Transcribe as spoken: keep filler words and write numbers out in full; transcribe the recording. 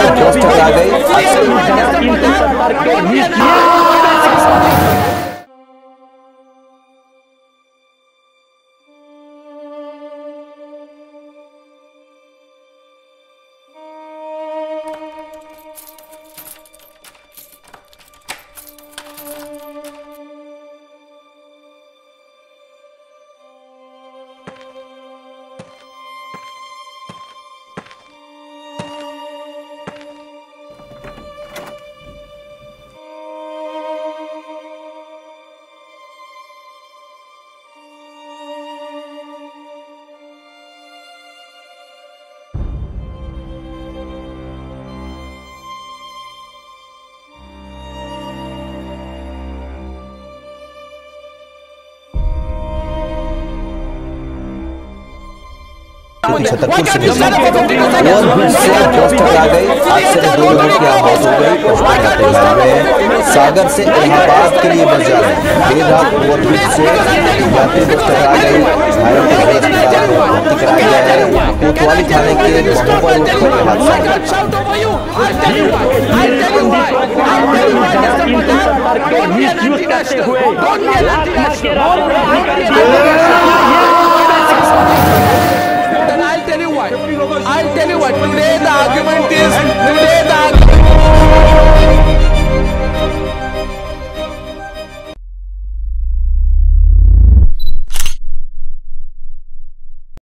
जोश टकरा गई। छतरपुर से और भीड़ से जोश टकरा गई। हादसे में दो लोगों की मौत हो गई। सागर से इलाहाबाद के लिए बस जा रहे देर रात और भीड़ से यात्री बस टकरा गई। घायलों को भर्ती कराया गया है। कोतवाली थाने के मोबाइल पर हादसा I'll tell you what. I'll tell you what. Today the argument